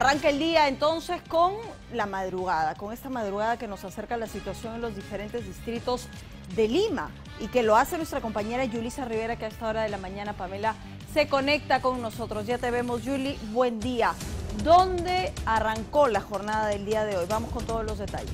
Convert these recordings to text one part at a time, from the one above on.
Arranca el día entonces con la madrugada, con esta madrugada que nos acerca a la situación en los diferentes distritos de Lima y que lo hace nuestra compañera Yulisa Rivera, que a esta hora de la mañana, Pamela, se conecta con nosotros. Ya te vemos, Yuli, buen día. ¿Dónde arrancó la jornada del día de hoy? Vamos con todos los detalles.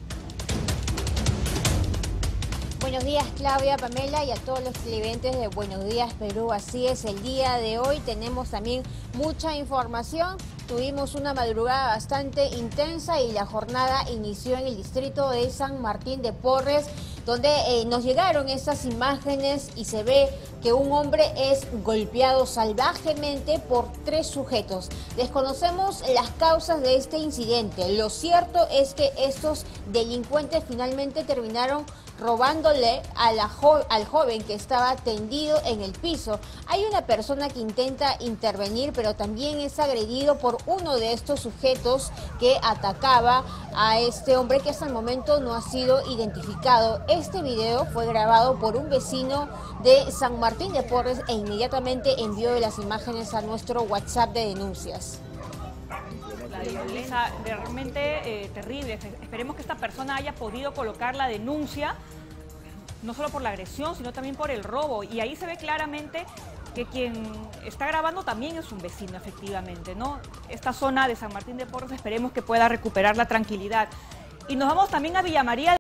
Buenos días, Claudia, Pamela, y a todos los televidentes de Buenos Días Perú. Así es, el día de hoy tenemos también mucha información. Tuvimos una madrugada bastante intensa y la jornada inició en el distrito de San Martín de Porres, donde nos llegaron estas imágenes y se ve que un hombre es golpeado salvajemente por 3 sujetos. Desconocemos las causas de este incidente. Lo cierto es que estos delincuentes finalmente terminaron robándole al joven que estaba tendido en el piso. Hay una persona que intenta intervenir, pero también es agredido por uno de estos sujetos que atacaba a este hombre, que hasta el momento no ha sido identificado. Este video fue grabado por un vecino de San Martín de Porres e inmediatamente envió las imágenes a nuestro WhatsApp de denuncias. La violencia realmente terrible. Esperemos que esta persona haya podido colocar la denuncia, no solo por la agresión, sino también por el robo. Y ahí se ve claramente que quien está grabando también es un vecino, efectivamente, ¿no? Esta zona de San Martín de Porres, esperemos que pueda recuperar la tranquilidad. Y nos vamos también a Villa María.